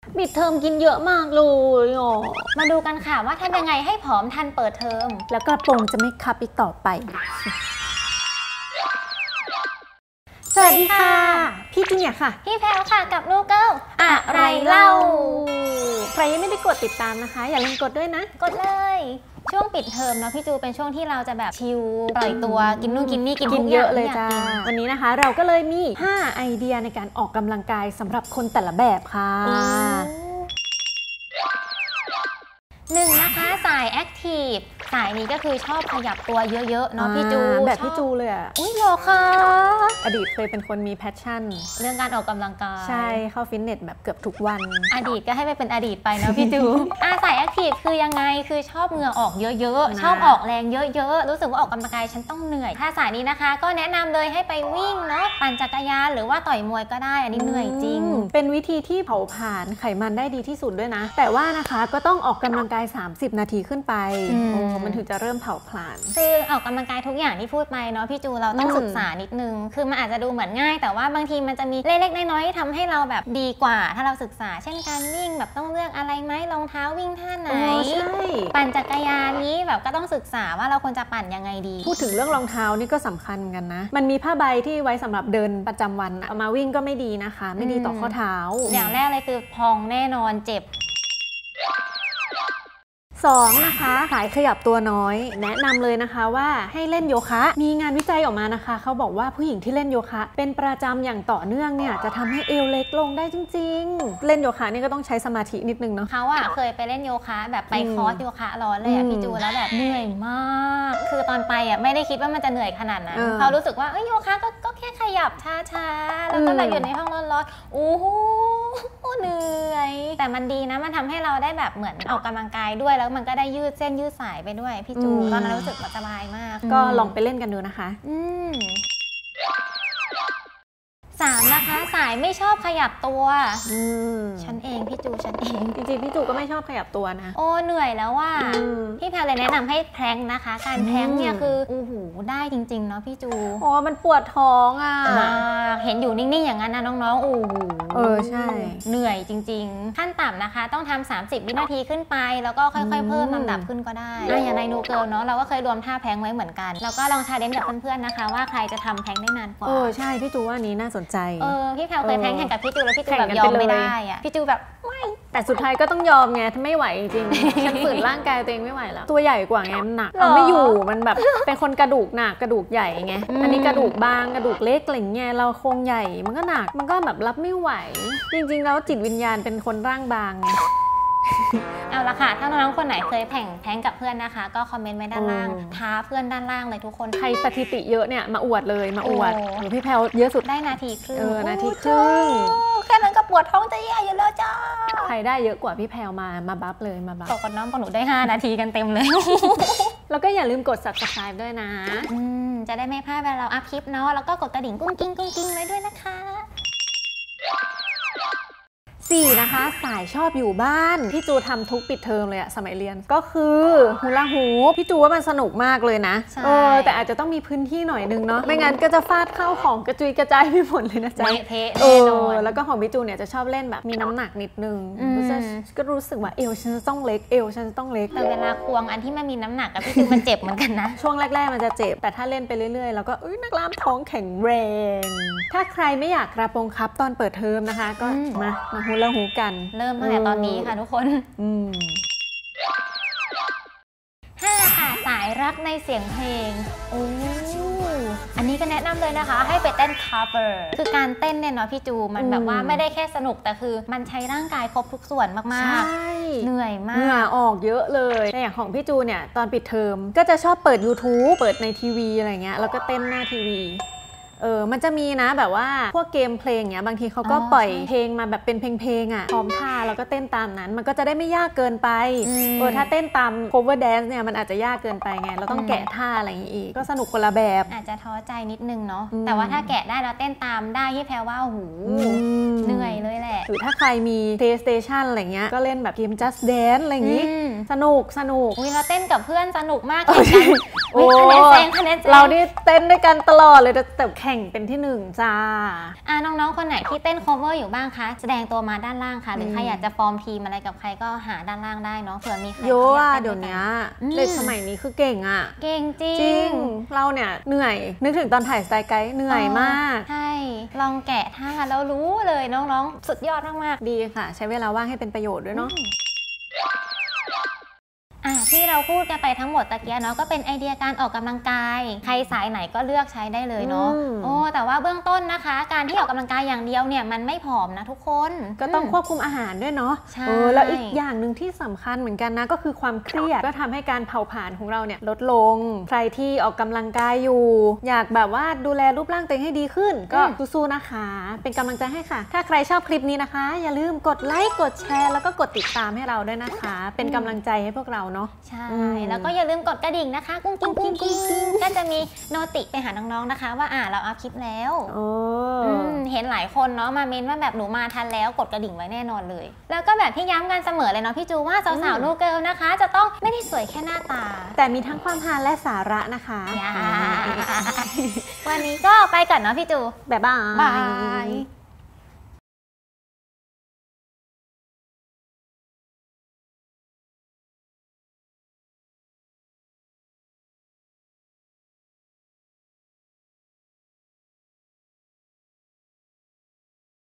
ปิดเทอมกินเยอะมากเลยอ๋อมาดูกันค่ะว่าทำยังไงให้ผอมทันเปิดเทอมแล้วกระโปรงจะไม่คับอีกต่อไปสวัสดีค่ะพี่จูเนียร์ค่ะพี่แพลวค่ะกับลูกเกิลอะไรเล่าใครยังไม่ได้กดติดตามนะคะอย่าลืมกดด้วยนะกดเลยช่วงปิดเทอมเนาะพี่จูเป็นช่วงที่เราจะแบบชิลปล่อยตัวกินนู่นกินนี่กินทุกอย่างเยอะเลยจ้าวันนี้นะคะเราก็เลยมี5ไอเดียในการออกกำลังกายสำหรับคนแต่ละแบบค่ะ 1นะคะสายแอคทีฟสายนี้ก็คือชอบขยับตัวเยอะๆเนาะพี่จูแบบพี่จูเลยอ่ะอุ้ยหรอคะอดีตเคยเป็นคนมีแพชชั่นเรื่องการออกกำลังกายใช่เข้าฟิตเนสแบบเกือบทุกวันอดีตก็ให้ไปเป็นอดีตไปเนาะพี่จูสายแอคทีฟคือยังไงคือชอบเหงื่อออกเยอะๆชอบออกแรงเยอะๆรู้สึกว่าออกกำลังกายฉันต้องเหนื่อยถ้าสายนี้นะคะก็แนะนำเลยให้ไปวิ่งเนาะปั่นจักรยานหรือว่าต่อยมวยก็ได้อันนี้เหนื่อยจริงเป็นวิธีที่เผาผลาญไขมันได้ดีที่สุดด้วยนะแต่ว่านะคะก็ต้องออกกำลังกาย30 นาทีขึ้นไปมันถึงจะเริ่มเผาผลาญคือออกกำลังกายทุกอย่างที่พูดไปเนาะพี่จูเราต้องศึกษานิดนึงคือมันอาจจะดูเหมือนง่ายแต่ว่าบางทีมันจะมีเล็กๆน้อยๆที่ทำให้เราแบบดีกว่าถ้าเราศึกษาเช่นการวิ่งแบบต้องเลือกอะไรไหมรองเท้าวิ่งท่าไหนปั่นจักรยานนี้แบบก็ต้องศึกษาว่าเราควรจะปั่นยังไงดีพูดถึงเรื่องรองเท้านี่ก็สำคัญกันนะมันมีผ้าใบที่ไว้สำหรับเดินประจำวันเอามาวิ่งก็ไม่ดีนะคะไม่ดีต่อข้อเท้าอย่างแรกเลยคือพองแน่นอนเจ็บ 2นะคะสายขยับตัวน้อยแนะนำเลยนะคะว่าให้เล่นโยคะมีงานวิจัยออกมานะคะเขาบอกว่าผู้หญิงที่เล่นโยคะเป็นประจำอย่างต่อเนื่องเนี่ยจะทำให้เอวเล็กลงได้จริงๆเล่นโยคะนี่ก็ต้องใช้สมาธินิดนึงเนาะเขาอะเคยไปเล่นโยคะแบบไปคอร์สโยคะร้อนเลยอะพี่จูแล้วแบบเหนื่อยมากคือตอนไปอะไม่ได้คิดว่ามันจะเหนื่อยขนาดนั้นเขารู้สึกว่าโยคะก็แค่ขยับช้าๆแล้วก็แบบอยู่ในห้องร้อนๆโอ้โหเหนื่อยแต่มันดีนะมันทำให้เราได้แบบเหมือนออกกำลังกายด้วยแล้วมันก็ได้ยืดเส้นยืดสายไปด้วยพี่จูตอนนั้นรู้สึกสบายมากก็ลองไปเล่นกันดูนะคะ 3นะคะสายไม่ชอบขยับตัวฉันเองพี่จูฉันเองจริงๆพี่จูก็ไม่ชอบขยับตัวนะโอ้เหนื่อยแล้วว่าพี่แพลเลยแนะนำให้แพลงนะคะการแพลงเนี่ยคือโอ้โหได้จริงๆเนาะพี่จูโอ้มันปวดท้องอ่ะเห็นอยู่นิ่งๆอย่างนั้นนะน้องๆโอ้โหใช่เหนื่อยจริงๆขั้นต่ำนะคะต้องทำ30 วินาทีขึ้นไปแล้วก็ค่อยๆเพิ่มลำดับขึ้นก็ได้อย่างในนูเกิลเนาะเราก็เคยรวมท่าแพลงไว้เหมือนกันแล้วก็ลองชาเลนจ์กับเพื่อนๆนะคะว่าใครจะทำแพลงได้นานกว่าใช่พี่จูว่านี้น่าสนใจพี่แพลเคยแพ้แข่งกับพี่จูแล้วพี่จูแบบยอมไม่ได้อะพี่จูแบบไม่แต่สุดท้ายก็ต้องยอมไงถ้าไม่ไหวจริงๆฉันฝืนร่างกายตัวเองไม่ไหวแล้วตัวใหญ่กว่าไงหนักเอาไม่อยู่มันแบบเป็นคนกระดูกหนักกระดูกใหญ่ไงอันนี้กระดูกบางกระดูกเล็กอะไรเงี้ยเราโครงใหญ่มันก็หนักมันก็แบบรับไม่ไหวจริงๆแล้วจิตวิญญาณเป็นคนร่างบางไงเอาละค่ะถ้าน้องๆคนไหนเคยแพ้งกับเพื่อนนะคะก็คอมเมนต์ไว้ด้านล่างท้าเพื่อนด้านล่างเลยทุกคนใครสถิติเยอะเนี่ยมาอวดเลยมาอวดพี่แพลเยอะสุดได้นาทีครึ่งนาทีครึ่งแค่นั้นก็ปวดท้องจะแย่อยู่แล้วจ้าใครได้เยอะกว่าพี่แพลมาบัฟเลยมาบัฟบอกกับน้องกับหนูได้5 นาทีกันเต็มเลยแล้วก็อย่าลืมกด subscribe ด้วยนะจะได้ไม่พลาดเวลาเราอัพคลิปเนาะแล้วก็กดกระดิ่งกุ้งกิ้งไว้ด้วยนะคะ 4นะคะสายชอบอยู่บ้านพี่จูทำทุกปิดเทอมเลยอะสมัยเรียนก็คือฮูลาฮูปพี่จูว่ามันสนุกมากเลยนะแต่อาจจะต้องมีพื้นที่หน่อยนึงเนาะไม่งั้นก็จะฟาดเข้าของกระจุยกระจายไปหมดเลยนะจ๊ะแล้วก็ของพี่จูเนี่ยจะชอบเล่นแบบมีน้ำหนักนิดนึงก็รู้สึกว่าเอวฉันจะต้องเล็กเอวฉันจะต้องเล็กแต่เวลาควงอันที่มันมีน้ำหนักกับพี่จูมันเจ็บเหมือนกันนะช่วงแรกๆมันจะเจ็บแต่ถ้าเล่นไปเรื่อยๆแล้วก็นักกล้ามท้องแข็งแรงถ้าใครไม่อยากกระโปรงคับตอนเปิดเทอมนะคะก็มาฮูลาฮูปกันเริ่มตั้งแต่ตอนนี้ค่ะทุกคน5ค่ะสายรักในเสียงเพลงอันนี้ก็แนะนำเลยนะคะให้ไปเต้น cover คือการเต้นเนี่ยเนาะพี่จูมันแบบว่าไม่ได้แค่สนุกแต่คือมันใช้ร่างกายครบทุกส่วนมากๆเหนื่อยมากเหงื่อออกเยอะเลยแต่อย่างของพี่จูเนี่ยตอนปิดเทอมก็จะชอบเปิด YouTube เปิดในทีวีอะไรเงี้ยแล้วก็เต้นหน้าทีวีมันจะมีนะแบบว่าพวกเกมเพลงเนี้ยบางทีเขาก็ปล่อยเพลงมาแบบเป็นเพลงอ่ะพร้อมท่าแล้วก็เต้นตามนั้นมันก็จะได้ไม่ยากเกินไปถ้าเต้นตาม cover dance เนี่ยมันอาจจะยากเกินไปไงเราต้องแกะท่าอะไรอย่างงี้อีกก็สนุกคนละแบบอาจจะท้อใจนิดนึงเนาะแต่ว่าถ้าแกะได้แล้วเต้นตามได้ที่แพลว่าโอ้โหเหนื่อยเลยแหละหรือถ้าใครมี PlayStation อะไรเงี้ยก็เล่นแบบเกม Just Dance อะไรอย่างงี้สนุกเราเต้นกับเพื่อนสนุกมากเลยคะแนนแซงเรานี่เต้นด้วยกันตลอดเลยแต่แขข่งเป็นที่1จ้าน้องๆคนไหนที่เต้น cover อยู่บ้างคะแสดงตัวมาด้านล่างค่ะหรือใครอยากจะฟอร์มทีมอะไรกับใครก็หาด้านล่างได้เนาะเผื่อมีใครเยอะอ่ะเดี๋ยวนี้เด็กสมัยนี้คือเก่งอ่ะเก่งจริงเราเนี่ยเหนื่อยนึกถึงตอนถ่ายสไตล์ไกด์เหนื่อยมากใช่ลองแกะท่าแล้วรู้เลยน้องๆสุดยอดมากๆดีค่ะใช้เวลาว่างให้เป็นประโยชน์ด้วยเนาะที่เราพูดกันไปทั้งหมดตะเกียเนาะก็เป็นไอเดียการออกกำลังกายใครสายไหนก็เลือกใช้ได้เลยเนาะแต่ว่าเบื้องต้นนะคะการที่ออกกำลังกายอย่างเดียวเนี่ยมันไม่ผอมนะทุกคนก็ต้องควบคุมอาหารด้วยเนาะแล้วอีกอย่างหนึ่งที่สำคัญเหมือนกันนะก็คือความเครียดก็ทำให้การเผาผลาญของเราเนี่ยลดลงใครที่ออกกำลังกายอยู่อยากแบบว่าดูแลรูปร่างตัวเองให้ดีขึ้นก็สู้ๆนะคะเป็นกำลังใจให้ค่ะถ้าใครชอบคลิปนี้นะคะอย่าลืมกดไลค์กดแชร์แล้วก็กดติดตามให้เราด้วยนะคะเป็นกำลังใจให้พวกเราเนาะใช่แล้วก็อย่าลืมกดกระดิ่งนะคะกุ้งกิ้งกิ้งกิ้งก็จะมีโนติไปหาน้องๆนะคะว่าเราอัพคลิปแล้วเห็นหลายคนเนาะมาเมนว่าแบบหนูมาทันแล้วกดกระดิ่งไว้แน่นอนเลยแล้วก็แบบที่ย้ำกันเสมอเลยเนาะพี่จูว่าสาวๆนูเกิลนะคะจะต้องไม่ได้สวยแค่หน้าตาแต่มีทั้งความฮาและสาระนะคะวันนี้ก็ไปก่อนเนาะพี่จูบ๊ายบาย